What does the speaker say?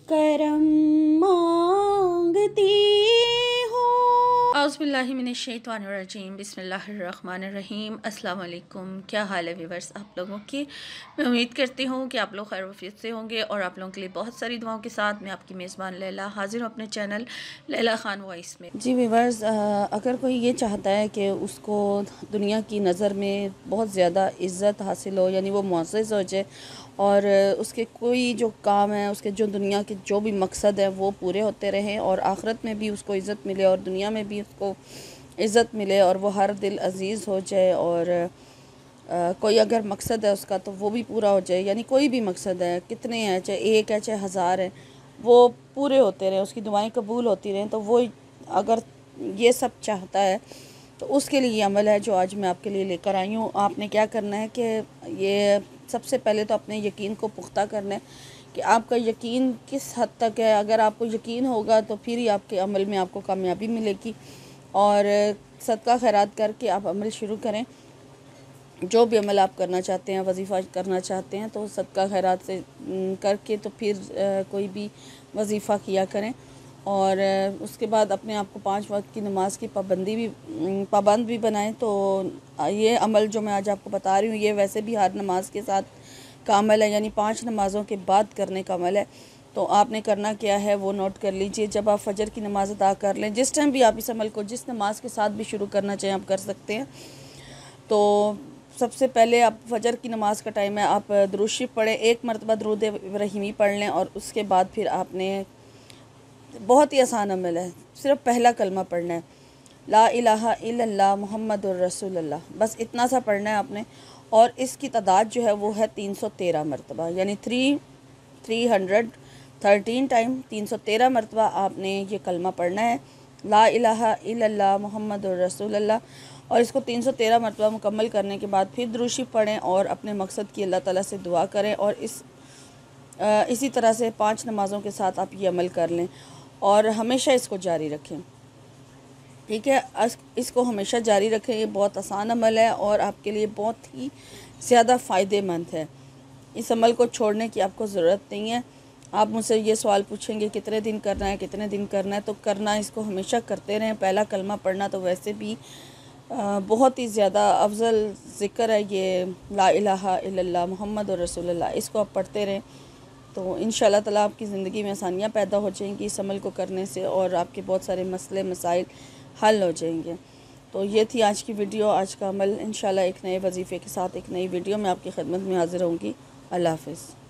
करम मांगती हूँ। औज़ुबिल्लाहि मिनश्शैतानिर्रजीम बिस्मिल्लाहिर्रहमानिर्रहीम। अस्सलाम वालेकुम। क्या हाल है व्यूअर्स आप लोगों की। मैं उम्मीद करती हूँ कि आप लोग खैर वफियत से होंगे और आप लोगों के लिए बहुत सारी दुआओं के साथ मैं आपकी मेज़बान लैला हाज़िर हूँ अपने चैनल लैला ख़ान वॉइस में। जी व्यूअर्स, अगर कोई ये चाहता है कि उसको दुनिया की नज़र में बहुत ज़्यादा इज़्ज़त हासिल हो, यानी वो मुअज़्ज़ज़ हो जाए और उसके कोई जो काम है, उसके जो दुनिया के जो भी मकसद है वो पूरे होते रहें और आखिरत में भी उसको इज़्ज़त मिले और दुनिया में भी उसको इज़्ज़त मिले और वो हर दिल अज़ीज़ हो जाए और कोई अगर मकसद है उसका तो वो भी पूरा हो जाए, यानी कोई भी मकसद है, कितने हैं, चाहे एक है चाहे हज़ार है, वो पूरे होते रहें, उसकी दुआएं कबूल होती रहें। तो वो अगर ये सब चाहता है तो उसके लिए ये अमल है जो आज मैं आपके लिए लेकर आई हूँ। आपने क्या करना है कि ये सबसे पहले तो अपने यकीन को पुख्ता करना है कि आपका यकीन किस हद तक है। अगर आपको यकीन होगा तो फिर ही आपके अमल में आपको कामयाबी मिलेगी और सदका खैरात करके आप अमल शुरू करें। जो भी अमल आप करना चाहते हैं, वजीफ़ा करना चाहते हैं तो सदका खैरात से करके तो फिर कोई भी वजीफ़ा किया करें और उसके बाद अपने आप को 5 वक्त की नमाज़ की पाबंद भी बनाएं। तो ये अमल जो मैं आज आपको बता रही हूँ ये वैसे भी हर नमाज के साथ का अमल है, यानी 5 नमाज़ों के बाद करने का अमल है। तो आपने करना क्या है वो नोट कर लीजिए। जब आप फजर की नमाज़ अदा कर लें, जिस टाइम भी आप इस अमल को जिस नमाज के साथ भी शुरू करना चाहें आप कर सकते हैं। तो सबसे पहले आप फजर की नमाज़ का टाइम है, आप दुरूद शरीफ पढ़ें, 1 मरतबा दुरूद इब्राहिमी पढ़ लें और उसके बाद फिर आपने बहुत ही आसान अमल है, सिर्फ पहला कलमा पढ़ना है, ला इलाहा इल्लल्लाह मुहम्मदुर रसूलुल्लाह, बस इतना सा पढ़ना है आपने। और इसकी तादाद जो है वो है 313 मरतबा, यानी 313 टाइम 313 मरतबा आपने ये कलमा पढ़ना है, ला इलाहा इल्लल्लाह मुहम्मदुर रसूलुल्लाह। और इसको 313 मरतबा मुकम्मल करने के बाद फिर दुरूद शरीफ पढ़ें और अपने मकसद की अल्लाह ताला से दुआ करें और इसी तरह से 5 नमाज़ों के साथ आप ये अमल कर लें और हमेशा इसको जारी रखें। ठीक है, इसको हमेशा जारी रखें। ये बहुत आसान अमल है और आपके लिए बहुत ही ज़्यादा फ़ायदेमंद है। इस अमल को छोड़ने की आपको ज़रूरत नहीं है। आप मुझसे ये सवाल पूछेंगे कितने दिन करना है, कितने दिन करना है, तो करना इसको हमेशा करते रहें। पहला कलमा पढ़ना तो वैसे भी बहुत ही ज़्यादा अफजल ज़िक्र है ये, ला इलाहा इल्लल्लाह मुहम्मदुर रसूलुल्लाह, इसको आप पढ़ते रहें तो इंशाअल्लाह ताला आपकी ज़िंदगी में आसानियाँ पैदा हो जाएंगी इस अमल को करने से और आपके बहुत सारे मसले मसाइल हल हो जाएंगे। तो ये थी आज की वीडियो, आज का अमल। इंशाअल्लाह एक नए वजीफ़े के साथ एक नई वीडियो में आपकी खिदमत में हाज़िर होंगी। अल्लाह हाफ़िज़।